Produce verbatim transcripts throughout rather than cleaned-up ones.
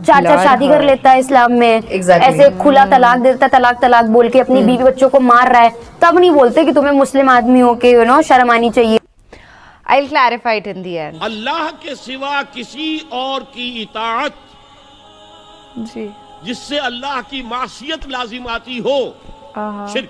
چار چار شادی کر لیتا ہے اسلام میں, ایسے کھلا طلاق دیتا ہے, طلاق طلاق بول کے اپنی بیوی بچوں کو مار رہا ہے, تب نہیں بولتے کہ تمہیں مسلم آدمی ہو کے یو نو شرم آنی چاہیے. I'll clarify it in the end. اللہ کے سوا کسی اور کی اطاعت جی جس سے اللہ کی معصیت لازم آتی ہو, شرک.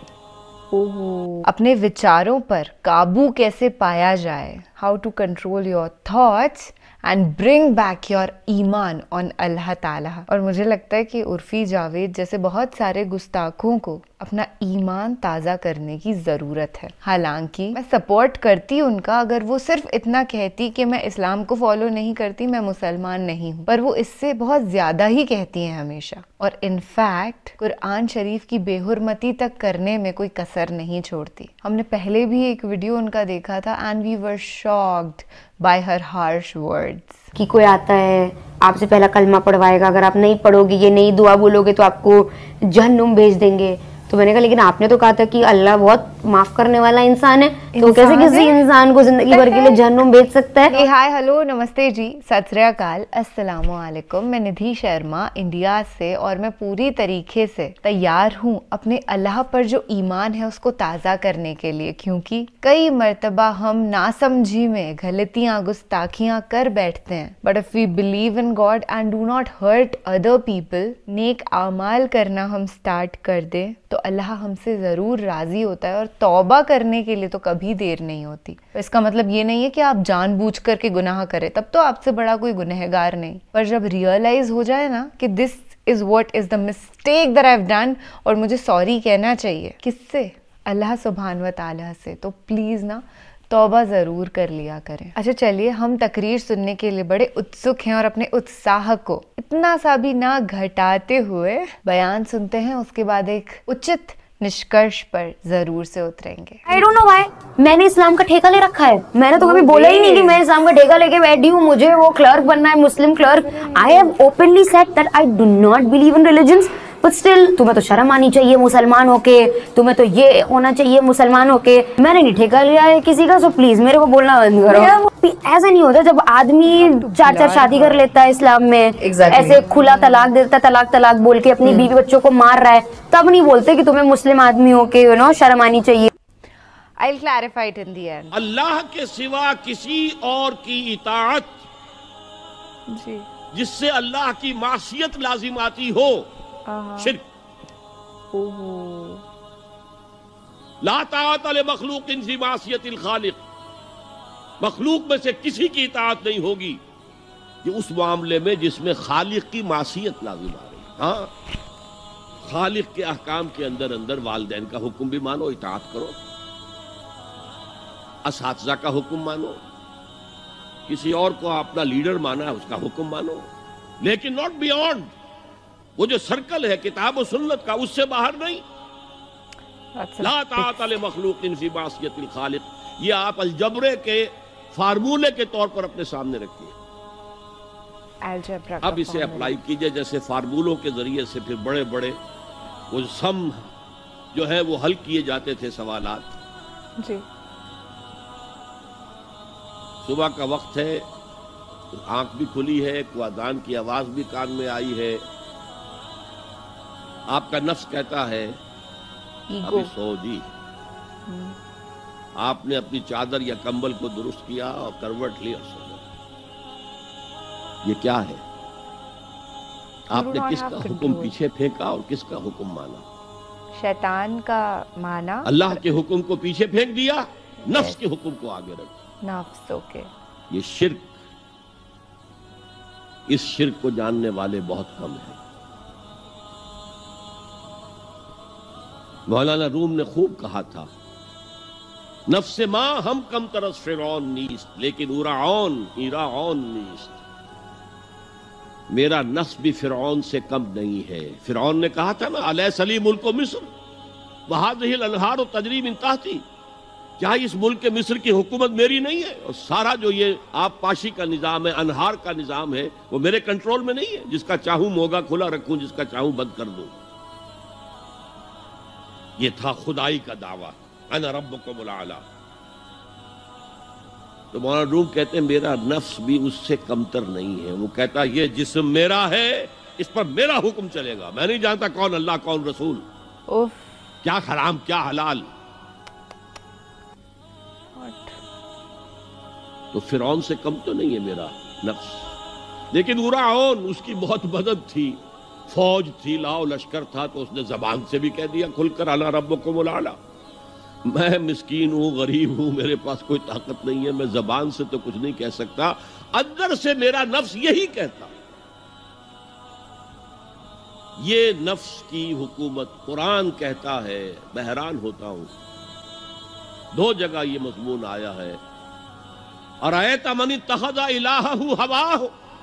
اپنے وچاروں پر قابو کیسے پایا جائے, how to control your thoughts and bring back your ایمان on اللہ تعالیٰ. اور مجھے لگتا ہے کہ عرفی جاوید جیسے بہت سارے گستاخوں کو اپنا ایمان تازہ کرنے کی ضرورت ہے. حالانکہ میں سپورٹ کرتی ان کا اگر وہ صرف اتنا کہتی کہ میں اسلام کو فالو نہیں کرتی, میں مسلمان نہیں ہوں, پر وہ اس سے بہت زیادہ ہی کہتی ہیں ہمیشہ, اور انفیکٹ قرآن شریف کی بے حرمتی تک کرنے میں کوئی کسر نہیں چھوڑتی. ہم نے پہلے بھی ایک ویڈیو ان کا دیکھا تھا and we were shocked by her harsh words. کہ کوئی آتا ہے آپ سے پہلا کلمہ پڑھوائے گا, اگر آپ نہیں پڑھو گے یہ نئی دعا بولو گے تو آپ کو جہنم بھیج دیں گے. تو میں نے کہا لیکن آپ نے تو کہا تھا کہ اللہ بہت معاف کرنے والا انسان ہے, تو کیسے کسی انسان کو زندگی بھر کے لیے جہنم بھیج سکتا ہے. ہائے ہلو نمستے جی, ست سری اکال, السلام علیکم. میں ندھی شرما انڈیا سے, اور میں پوری طریقے سے تیار ہوں اپنے اللہ پر جو ایمان ہے اس کو تازہ کرنے کے لیے, کیونکہ کئی مرتبہ ہم ناسمجھی میں غلطیاں گستاخیاں کر بیٹھتے ہیں. But if we believe in God and do not hurt other people, نیک اعمال کرنا ہم سٹارٹ کر دیں تو اللہ ہم سے ضرور راضی ہوتا ہے, اور توبہ کرنے کے لیے تو کبھی دیر نہیں ہوتی. اس کا مطلب یہ نہیں ہے کہ آپ جان بوجھ کر کے گناہ کریں, تب تو آپ سے بڑا کوئی گنہگار نہیں, پر جب ریئلائز ہو جائے نا کہ this is what is the mistake that I have done, اور مجھے سوری کہنا چاہیے, کس سے؟ اللہ سبحان و تعالیٰ سے, تو پلیز نا توبہ ضرور کر لیا کریں. اچھا چلیے, ہم تقریر سننے کے لیے بڑے اتسک ہیں, اور اپنے اتساہ کو اتنا سا بھی نہ گھٹاتے ہوئے بیان سنتے ہیں, اس کے بعد ایک اچت نشکرش پر ضرور سے اتریں گے. I don't know why میں نے اسلام کا ٹھیکہ لے رکھا ہے, میں نے تو کبھی بولا ہی نہیں کہ میں اسلام کا ٹھیکہ لے کے بیٹھی ہوں, مجھے وہ کلرک بننا ہے, مسلم clerk. I have openly said that I do not believe in religions, but still تمہیں تو شرم آنی چاہیے مسلمان ہو کے, تمہیں تو یہ ہونا چاہیے مسلمان ہو کے. میں نے نہیں ٹھیکہ لیا ہے کسی کا, سو پلیز میرے کو بولنا بند کرو. ایسا نہیں ہوتا جب آدمی چار چار شادی کر لیتا ہے اسلام میں, ایسے کھلا طلاق دیتا ہے, طلاق طلاق بول کے اپنی بیوی بچوں کو مار رہا ہے, تب نہیں بولتے کہ تمہیں مسلم آدمی ہو کے یو نو شرم آنی چاہیے. I'll clarify it in the end. اللہ کے سوا کسی اور کی اطاعت جی جس سے اللہ کی معصیت لازم آتی ہو, شرک. لا طاعت لمخلوق فی معصیت الخالق, مخلوق میں سے کسی کی اطاعت نہیں ہوگی یہ اس معاملے میں جس میں خالق کی معصیت لازم آ رہی. ہاں, خالق کے احکام کے اندر اندر والدین کا حکم بھی مانو, اطاعت کرو, اساتذہ کا حکم مانو, کسی اور کو اپنا لیڈر مانا ہے اس کا حکم مانو, لیکن ناٹ بیونڈ. وہ جو سرکل ہے کتاب و سنت کا, اس سے باہر نہیں. لا طاعت لمخلوق فی معصیت الخالق, یہ آپ الجبرے کے فارمولے کے طور پر اپنے سامنے رکھیے. اب اسے اپلائی کیجئے, جیسے فارمولوں کے ذریعے سے پھر بڑے بڑے وہ سم جو ہے وہ حل کیے جاتے تھے سوالات. جی صبح کا وقت ہے, آنکھ بھی کھلی ہے, کو اذان کی آواز بھی کان میں آئی ہے, آپ کا نفس کہتا ہے ابھی سو جی. آپ نے اپنی چادر یا کمبل کو درست کیا اور کروٹ لی اور سو گئے. یہ کیا ہے؟ آپ نے کس کا حکم پیچھے پھینکا اور کس کا حکم مانا؟ شیطان کا مانا, اللہ کے حکم کو پیچھے پھینک دیا, نفس کے حکم کو آگے رکھ. نفس اوکے. یہ شرک, اس شرک کو جاننے والے بہت کم ہیں. مولانا روم نے خوب کہا تھا, نفس ماں ہم کم ترس فرعون نیست لیکن اورعون ایرعون نیست. میرا نفس بھی فرعون سے کم نہیں ہے. فرعون نے کہا تھا نا الیس لی ملک مصر وہذہ الانہار تجری من تحتی, کیا اس ملک کے مصر کی حکومت میری نہیں ہے؟ اور سارا جو یہ آپ پاشی کا نظام ہے, انہار کا نظام ہے, وہ میرے کنٹرول میں نہیں ہے. جس کا چاہوں موگا کھلا رکھوں, جس کا چاہوں بند کر دوں. یہ تھا خدائی کا دعویٰ, انا ربکم الاعلی. تو مولانا روم کہتے ہیں میرا نفس بھی اس سے کمتر نہیں ہے. وہ کہتا یہ جسم میرا ہے, اس پر میرا حکم چلے گا, میں نہیں جانتا کون اللہ کون رسول, اوف, کیا حرام کیا حلال. تو فرعون سے کم تو نہیں ہے میرا نفس. لیکن فرعون اس کی بہت مدد تھی, فوج تھی, لاؤ لشکر تھا, تو اس نے زبان سے بھی کہہ دیا کھل کر انا ربکم الاعلی. میں مسکین ہوں, غریب ہوں, میرے پاس کوئی طاقت نہیں ہے, میں زبان سے تو کچھ نہیں کہہ سکتا, اندر سے میرا نفس یہی کہتا. یہ نفس کی حکومت قرآن کہتا ہے. میں حیران ہوتا ہوں, دو جگہ یہ مضمون آیا ہے. ارأیت من اتخذ الہہ ہواہ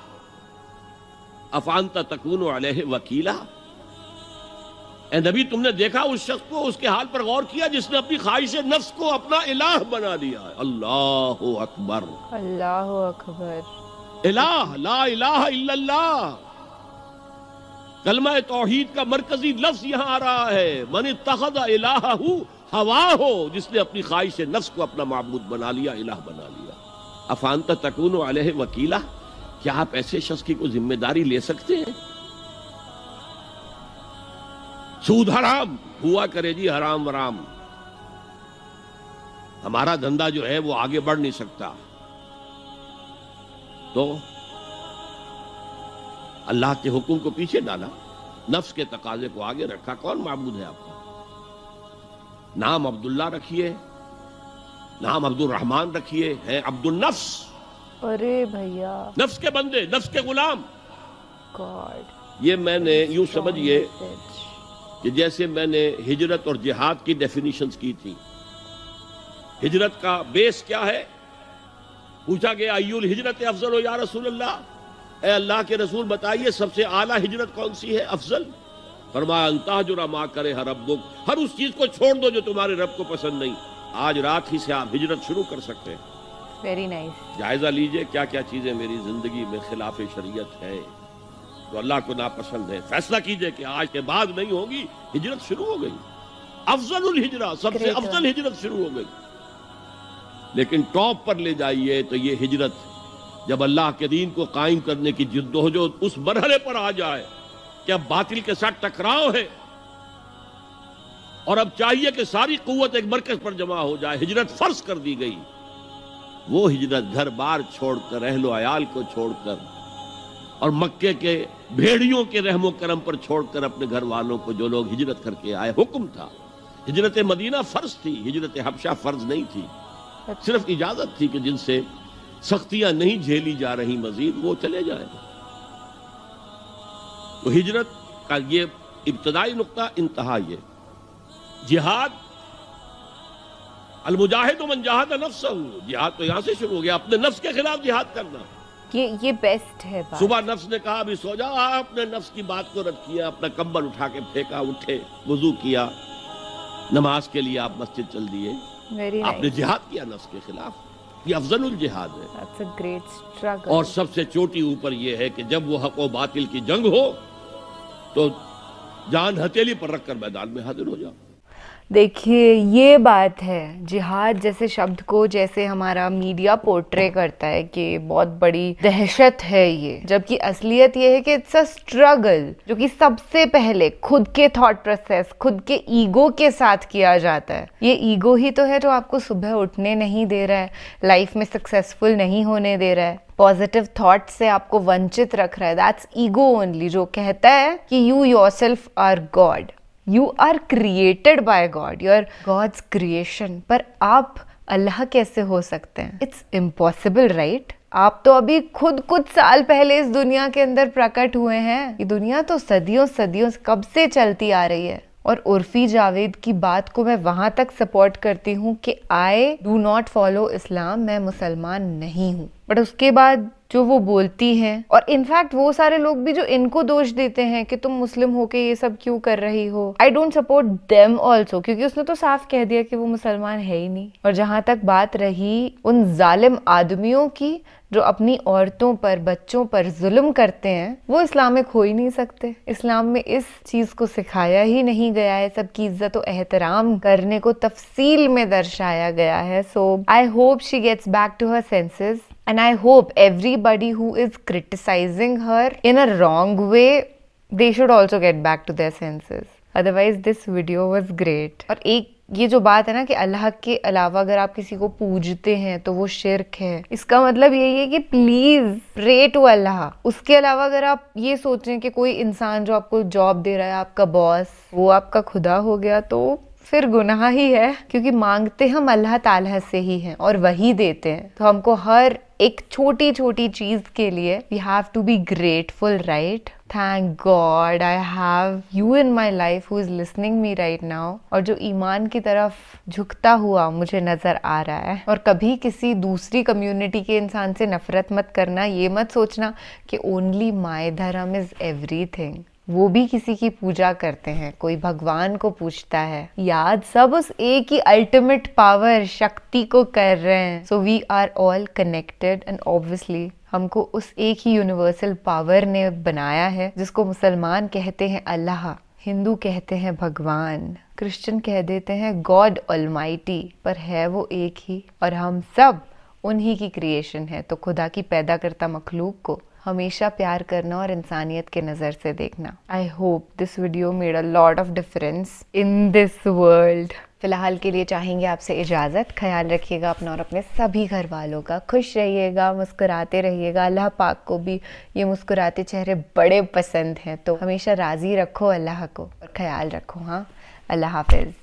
افانت تکون علیہ وکیلا. اے نبی تم نے دیکھا اس شخص کو, اس کے حال پر غور کیا جس نے اپنی خواہش نفس کو اپنا الہ بنا لیا ہے. اللہ اکبر, اللہ اکبر. الہ, لا الہ الا اللہ. کلمہ توحید کا مرکزی لفظ یہاں آ رہا ہے. من اتخذ الہہ ہواہ, جس نے اپنی خواہش نفس کو اپنا معبود بنا لیا, الہ بنا لیا. افانت تکون علیہ وکیلا, کیا آپ ایسے شخص کی کوئی ذمہ داری لے سکتے ہیں؟ سود حرام ہوا کرے جی, حرام ورام, ہمارا دھندا جو ہے وہ آگے بڑھ نہیں سکتا. تو اللہ کے حکم کو پیچھے ڈالا, نفس کے تقاضے کو آگے رکھا. کون معبود ہے آپ کا؟ نام عبداللہ رکھیے, نام عبد الرحمن رکھیے, ہے عبد النفس. ارے بھیا, نفس کے بندے, نفس کے غلام. گاڈ, یہ میں نے یوں سمجھیے کہ جیسے میں نے ہجرت اور جہاد کی ڈیفینیشنز کی تھی. ہجرت کا بیس کیا ہے؟ پوچھا گیا ایو الہجرت افضل ہو یا رسول اللہ, اے اللہ کے رسول بتائیے سب سے اعلیٰ ہجرت کون سی ہے, افضل؟ فرمایا ان تہجر ما کرہ ربک, ہر اس چیز کو چھوڑ دو جو تمہارے رب کو پسند نہیں. آج رات ہی سے آپ ہجرت شروع کر سکتے ہیں. Very nice. جائزہ لیجئے کیا کیا چیزیں میری زندگی میں خلاف شریعت ہے, تو اللہ کو ناپسند ہے. فیصلہ کیجئے کہ آج کے بعد نہیں ہوگی. ہجرت شروع ہو گئی, افضل الہجرہ, سب سے افضل ہجرت شروع ہو گئی. لیکن ٹاپ پر لے جائیے تو یہ ہجرت جب اللہ کے دین کو قائم کرنے کی جدوجہد اس مرحلے پر آ جائے کہ اب باطل کے ساتھ ٹکراؤ ہے اور اب چاہیے کہ ساری قوت ایک مرکز پر جمع ہو جائے, ہجرت فرض کر دی گئی. وہ ہجرت گھر بار چھوڑ کر, اہل و عیال کو چھوڑ کر, اور مکے کے بھیڑیوں کے رحم و کرم پر چھوڑ کر اپنے گھر والوں کو, جو لوگ ہجرت کر کے آئے. حکم تھا, ہجرت مدینہ فرض تھی, ہجرت حبشہ فرض نہیں تھی. صرف اجازت تھی کہ جن سے سختیاں نہیں جھیلی جا رہی مزید وہ چلے جائیں. تو ہجرت کا یہ ابتدائی نقطہ, انتہا یہ. جہاد, المجاہد من جاہد نفسہ, جہاد تو یہاں سے شروع ہو گیا, اپنے نفس کے خلاف جہاد کرنا. یہ یہ بیسٹ ہے بات. صبح نفس نے کہا ابھی سو جاؤ, آپ نے نفس کی بات کو رد کیا, اپنا کمبل اٹھا کے پھینکا, اٹھے, وضو کیا, نماز کے لیے آپ مسجد چل دیے, آپ نے جہاد کیا نفس کے خلاف. یہ افضل الجہاد ہے. That's a great struggle. اور سب سے چوٹی اوپر یہ ہے کہ جب وہ حق و باطل کی جنگ ہو تو جان ہتھیلی پر رکھ کر میدان میں حاضر ہو جاؤ. دیکھیے یہ بات ہے, جہاد جیسے شبد کو جیسے ہمارا میڈیا پورٹرے کرتا ہے کہ بہت بڑی دہشت ہے یہ, جبکہ اصلیت یہ ہے کہ اٹس اے اسٹرگل جو کہ سب سے پہلے خود کے تھاٹ پروسیس, خود کے ایگو کے ساتھ کیا جاتا ہے. یہ ایگو ہی تو ہے جو آپ کو صبح اٹھنے نہیں دے رہا ہے, لائف میں سکسیسفل نہیں ہونے دے رہا ہے, پازیٹیو تھاٹ سے آپ کو ونچت رکھ رہا ہے. دیٹس ایگو اونلی, جو کہتا ہے کہ you yourself are God, you are created by God, you are God's creation. پر آپ اللہ کیسے ہو سکتے ہیں؟ It's impossible, right? آپ تو ابھی خود کچھ سال پہلے اس دنیا کے اندر پرکٹ ہوئے ہیں. یہ دنیا تو صدیوں صدیوں کب سے چلتی آ رہی ہے. اور عرفی جاوید کی بات کو میں وہاں تک سپورٹ کرتی ہوں کہ I do not follow Islam, میں مسلمان نہیں ہوں. بٹ اس کے بعد जो वो बोलती हैं, और इनफैक्ट वो सारे लोग भी जो इनको दोष देते हैं कि तुम मुस्लिम होके ये सब क्यों कर रही हो, I don't support them also, क्योंकि उसने तो साफ कह दिया कि वो मुसलमान है ही नहीं। और जहां तक बात रही उन जालिम आदमियों की जो अपनी औरतों पर, बच्चों पर जुल्म करते हैं, वो इस्लामिक हो ही नहीं सकते। इस्लाम में इस चीज को सिखाया ही नहीं गया है, सबकी इज्जत और एहतराम करने को तफसील में दर्शाया गया है। So I hope she gets back to her senses, and I hope everybody who is criticizing her in a wrong way, they should also get back to their senses. Otherwise this video was great. और एक ये जो बात है ना कि अल्लाह के अलावा अगर आप किसी को पूजते हैं तो वो शिर्क है, इसका मतलब यही है कि प्लीज प्रे टू अल्लाह। उसके अलावा अगर आप ये सोचें कि कोई इंसान जो आपको जॉब दे रहा है, आपका बॉस, वो आपका खुदा हो गया, तो फिर गुनाह ही है, क्योंकि मांगते हम अल्लाह ताला से ही हैं और वही देते हैं। तो हमको हर एक छोटी छोटी चीज के लिए we have to be grateful, right? Thank God I have you in my life who is listening me right now, और जो ईमान की तरफ झुकता हुआ मुझे नजर आ रहा है। और कभी किसी दूसरी कम्युनिटी के इंसान से नफरत मत करना, ये मत सोचना कि ओनली माय धर्म इज एवरीथिंग। वो भी किसी की पूजा करते हैं, कोई भगवान को पूजता है, याद सब उस एक ही अल्टीमेट पावर शक्ति को कर रहे हैं। So we are all connected and obviously हमको उस एक ही यूनिवर्सल पावर ने बनाया है, जिसको मुसलमान कहते हैं अल्लाह, हिंदू कहते हैं भगवान, क्रिश्चियन कह देते हैं गॉड ऑलमाइटी, पर है वो एक ही, और हम सब उन्हीं की क्रिएशन है। तो खुदा की पैदा करता मखलूक को हमेशा प्यार करना और इंसानियत के नज़र से देखना। I hope this video made a lot of difference in this world. फिलहाल के लिए चाहेंगे आपसे इजाज़त। ख्याल रखिएगा अपना और अपने सभी घर वालों का। खुश रहिएगा, मुस्कुराते रहिएगा। अल्लाह पाक को भी ये मुस्कुराते चेहरे बड़े पसंद हैं, तो हमेशा राज़ी रखो अल्लाह को और ख्याल रखो। हाँ, अल्लाह हाफिज़।